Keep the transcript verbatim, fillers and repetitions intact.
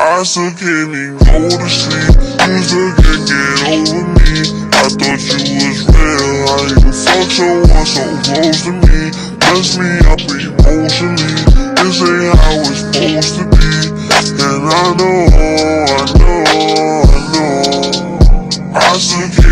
I still can't even go to sleep. You still can't get over me. I thought you was real. How you fuck someone so close to me? Mess me up emotionally. This ain't how it's supposed to be. And I know, I know, I know I still can't